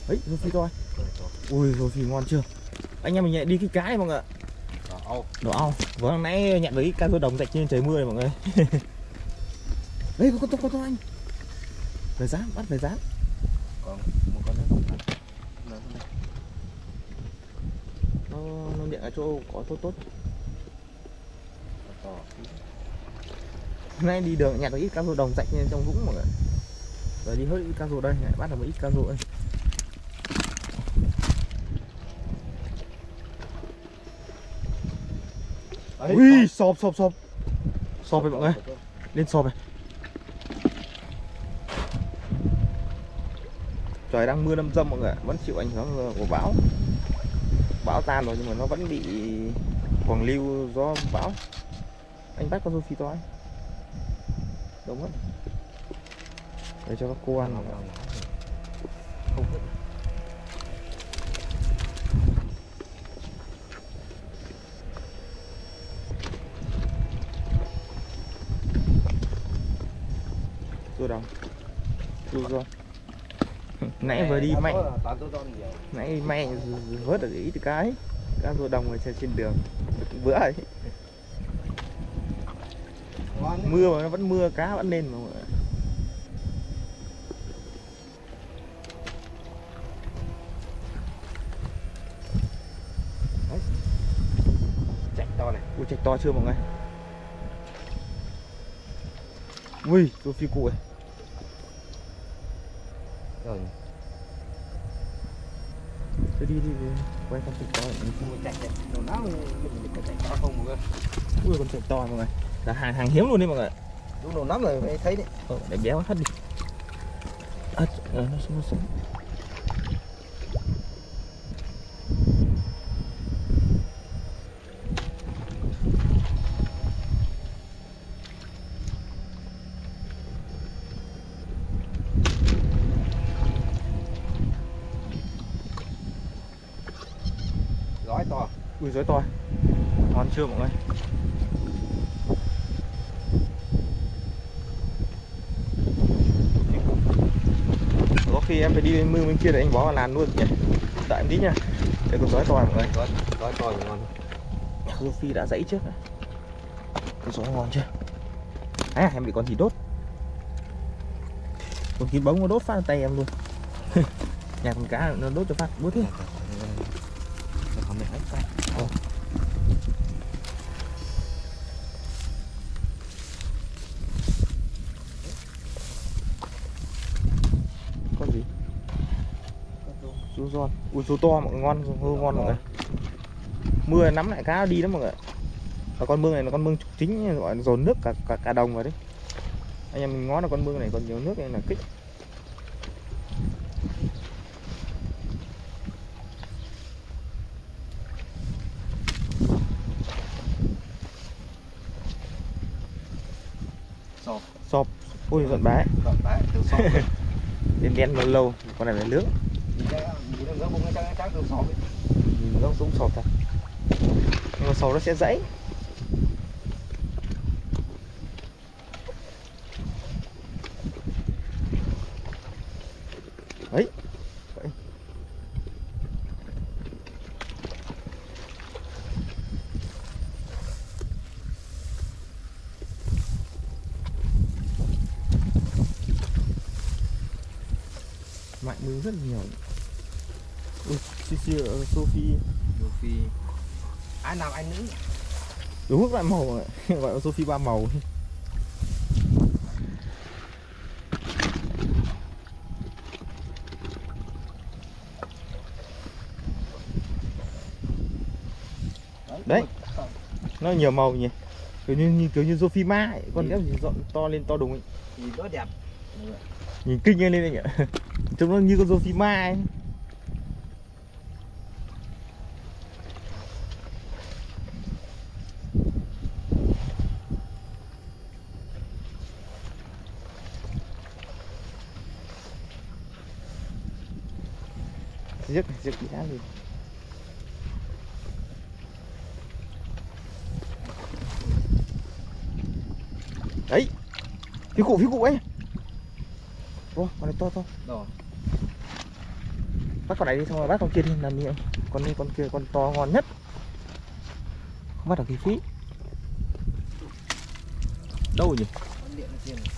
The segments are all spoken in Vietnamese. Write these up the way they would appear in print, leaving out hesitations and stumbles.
Ấy, rô phi to. Ui, rô phi ngon chưa? Anh em mình nhẹ đi cái này mọi người ạ. Đỏ ao. Vừa nãy nhận với cá rô đồng dạch trên trời mưa này mọi người. Đây có con to anh. Về rán, bắt về rán. Còn một con nữa. Nó nhận ở chỗ có tốt. Hôm nay đi đường nhặt được ít cá rô đồng dạch trên trong vũng mọi người. Rồi đi hết ít cá rô đây, lại bắt được một ít cá rô đây. Ui, sọp này mọi người. Lên sọp này. Trời đang mưa lâm dâm mọi người, vẫn chịu ảnh hưởng của bão. Bão tan rồi nhưng mà nó vẫn bị quầng lưu do bão. Anh bắt con rô phi to ấy. Đúng không? Để cho các cô ăn. Không hết. Rô đồng. Rô. Nãy vừa đi mạnh. Nãy may vớt được ít cái. Cá rô đồng ở trên đường. Bữa ấy. Mưa mà nó vẫn mưa, cá vẫn lên mà mọi người. Đấy. Chạch to này. Ui, chạch to chưa mọi người? Ui, rô phi cụ này. Rồi. Đi quay con chạch to này. Mua chạch này. Đồ nào mình có chạch to không mọi người? Ui, con chạch to mọi người. Là hàng hiếm luôn đấy mọi người. Đúng đồ lắm rồi mới thấy đấy. Để béo hết đi. Nó xuống. Gói to. Ui, giói to. Ngon chưa mọi người? Có khi em phải đi lên mương bên kia để anh bó vào làn luôn nhỉ. Đợi em tí nha. Đây con giói to mọi người. Gói to thì ngon. Rô phi đã dãy trước này. Con giói ngon chưa? À, em bị con gì đốt. Con kia bóng nó đốt phát tay em luôn. Nhà con cá nó đốt cho phát bút thế. Con gì? Rô giòn. Ui, rô to mọi người, ngon mọi người. Mưa nắm lại cá đi đó mọi người. Và con mương này là con mương trục chính, gọi là dồn nước cả đồng vào đấy. Anh em mình ngó là con mương này còn nhiều nước nên là kích. Sọp. Ui, giận bá. Từ sọp. Đen lâu, con này là nước. Nhìn nó giống sọp thật. Nhưng mà sọp nó sẽ dãy. Đấy. Vậy. Mạnh mưa rất nhiều. Ui, Sophie. Ai nào anh nữ? Đúng loại màu rồi. Gọi là Sophie 3 màu. Đấy. Nó nhiều màu nhỉ. Kiểu như Sophie ma ấy. Con ghép gì dọn to lên to đùng ấy. Nhìn nó đẹp. Nhìn kinh lên anh ạ. Trông nó như con Sophie ma ấy. Giấc bị đá gì. Đấy. Phi cụ ấy. Wow, con này to. Rồi. Bắt con này đi xong rồi bắt con kia đi làm gì. Con đi, con kia con to ngon nhất. Không bắt được thì phí. Đâu nhỉ? Con điện ở trên này.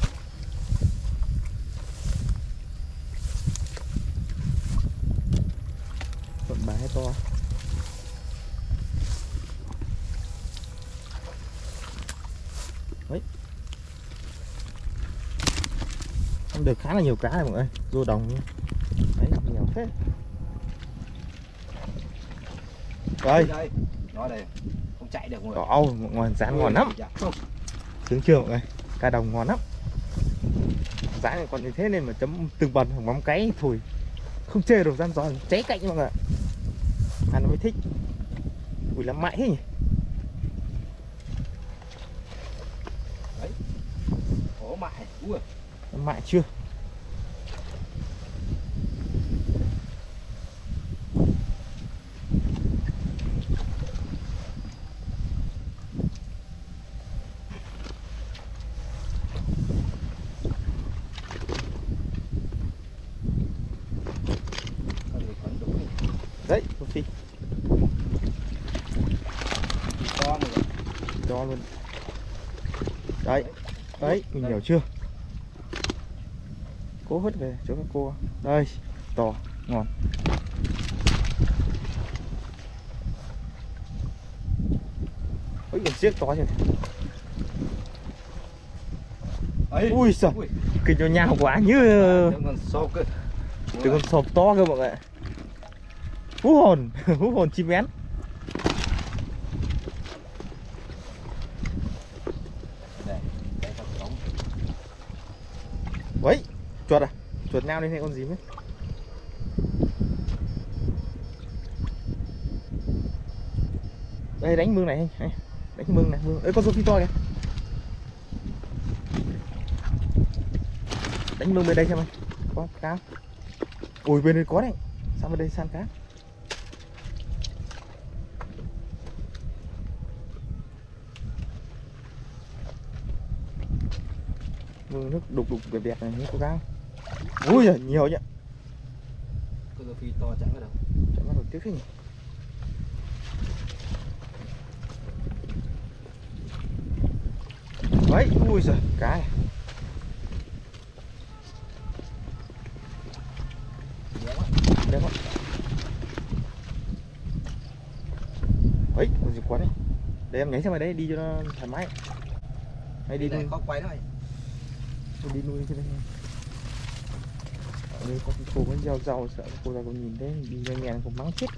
Con bà hay to. Đấy. Ăn được khá là nhiều cá này mọi người, rô đồng nha. Đấy, nhiều phết. Đây. Đây, nó đây. Không chạy được mọi người. Ồ, ngon, rán ngon lắm. Dạ. Sướng chưa mọi người? Cá đồng ngon lắm. Rán này còn như thế nên mà chấm từng bần hoặc mắm cái thôi. Không chê được, rán giòn cháy cạnh mọi người. Ăn nó mới thích. Ui làm mại thế nhỉ? Đấy. Ố mại. Ui. Làm mại chưa? Đấy, Sophie. To mọi người. Cho luôn. Đấy. Đấy, mình hiểu chưa? Cố hất về chỗ các cô. Đây, to, ngon. Ôi, còn chiếc to chưa? Ấy. Ui giời, kinh cho nhau quá như con sộp cơ. từ con sộp to cơ mọi người. Hú hồn, hú hồn chim én. Đây, đây con trống. Đấy, chuột à? Chuột nhau lên hay con gì ấy? Đây đánh mương này anh, đánh cái mương này, mương. Ê con Sophie to kìa. Đánh mương bên đây xem anh. Có cá. Ui bên đây có đấy. Sang bên đây san cá. Mương nước đục đục bẹp bẹp này như có cá không? Ui giời, nhiều nhỉ. Con Sophie to chạy vào đâu? Chạy bắt đầu tiếc thế nhỉ. Đấy, ui giời, cá này. Đẹp không? Ấy, còn gì quá đấy. Để em nhảy sang ngoài đấy đi cho nó thoải mái. Hay đi Đây nuôi, có quay thôi. đi nuôi cho đây. Ở đây có cái cô vẫn gieo rau, sợ cô ra cô nhìn thấy đi nghe nghe cũng mắng chết.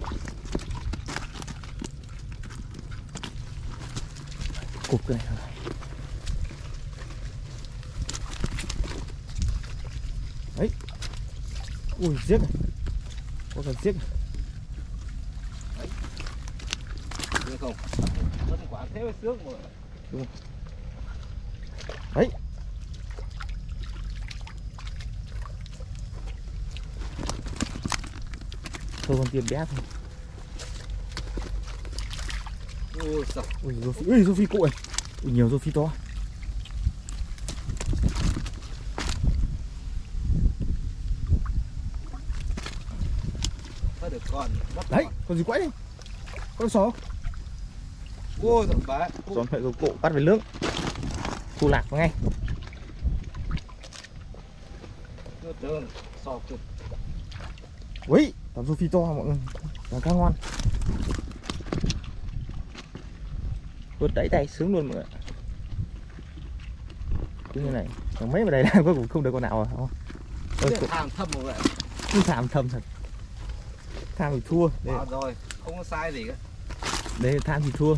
Cục cái này. Đấy. Ui giếc này. Có cả giếc này. Được không? Nó quả thế mới sướng rồi. Đúng không? Đấy. Thôi con tiền bé thôi. Ui giời. Ui Sophie cụ này. Ui nhiều Sophie to. Bắt được con. Đấy, con gì quậy đây? Con sò. Ôi giời bá. Giòn phải cụ bắt về nước. Thu lạc vào ngay. Đơn sọp cực. Ui, tầm Sophie to mọi người. Là cá ngon. Vượt đẩy tay sướng luôn mọi người. Cứ như này, còn mấy mà đây làm cuối cùng không được con nào à? Không? Tham thâm rồi vậy. Cứ tham thầm thật. Tham thì thua. Đây, Rồi, không có sai gì cả. đây tham thì thua.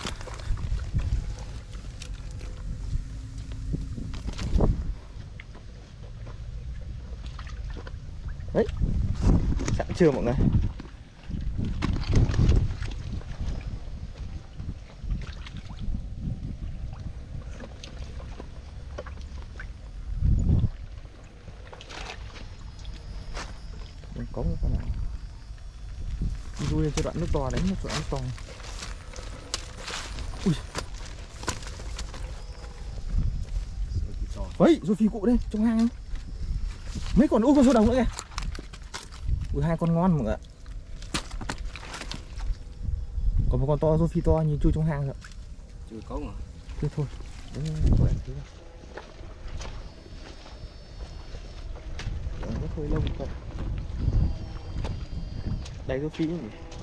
Đấy, sẵn chưa mọi người? Có một con nào vui lên cho đoạn nước to, đánh một đoạn nước to. Ui. Ấy, Sophie cụ đây trong hang. Mấy con con số đồng nữa kìa. Ui, hai con ngon mọi người ạ. Còn một con to Sophie to nhìn chui trong hang rồi. Chưa có mà. Thế thôi. Đấy, thôi em thấy rồi. Nó hơi lông thôi. Đây Sophie nhỉ?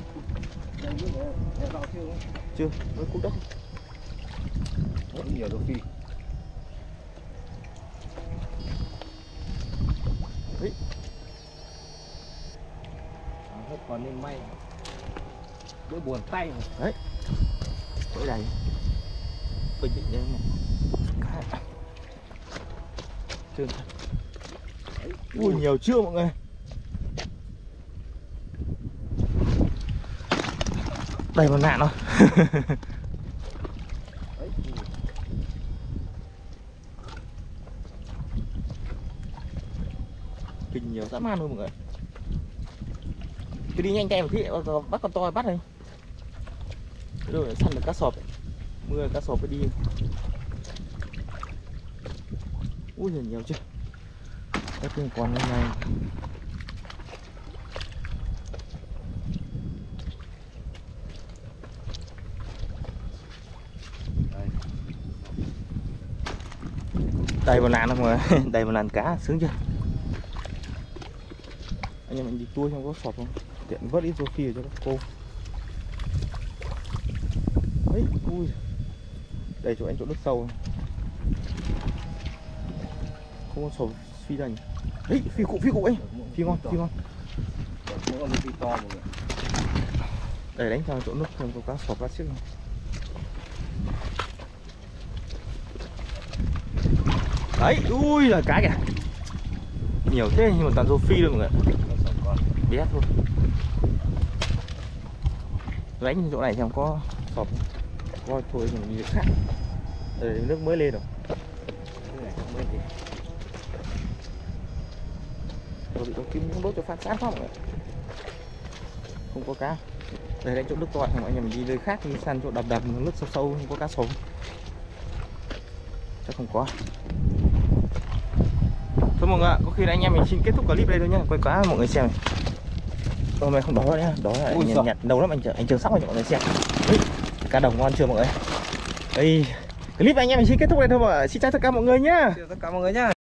Chưa, mới cút đất. Rất nhiều đồ phi. Đấy. Hết còn nên may. Đỡ buồn tay mà. Đấy. Chỗ này. Bình định đây mà. Trơn thật. Ui nhiều chưa mọi người. Đây một nạn rồi. Kinh nhiều dã man luôn mọi người. Cứ đi nhanh tay một tí bắt con to bắt này. Rồi săn được cá sọp. Mưa cá sọp phải đi. Ui giời nhiều chưa. Các con còn bên này. Đây một làn không mà. Đây một làn cá sướng chưa. Anh em mình đi tua trong có sọt không? Tiện vớt ít Sophie cho các cô. Đấy, ui. Đây chỗ anh chỗ nước sâu. Không có sọt phi đây. Đấy, phi cụ ấy. Phi ngon, phi ngon. Mỗi con phi to mọi người. Đây đánh cho chỗ nước không có cá sọt cá xiếc. Đấy, ui là cá kìa. Nhiều thế nhưng mà toàn Sophie luôn mọi người. Bé thôi. Đánh chỗ này thì không có sọp. Coi thôi thì mình đi khác. Đây nước mới lên rồi. Rồi bị con kim nó đốt cho phát sát không mọi người. Không có cá. Đây đánh chỗ nước to thì mọi người mình đi nơi khác đi săn chỗ đập nước sâu sâu không có cá sấu. Chắc không có. Thôi mọi người ạ, có khi là anh em mình xin kết thúc clip đây thôi nhá. Quay quá mọi người xem này. Hôm nay không đó nữa nhá, đó là nhặt đầu lắm anh Trường sóc cho mọi người xem. Đấy, cá đồng ngon chưa mọi người. Đây, clip anh em mình xin kết thúc đây thôi mọi người. Xin chào tất cả mọi người nhá. Tất cả mọi người nhá.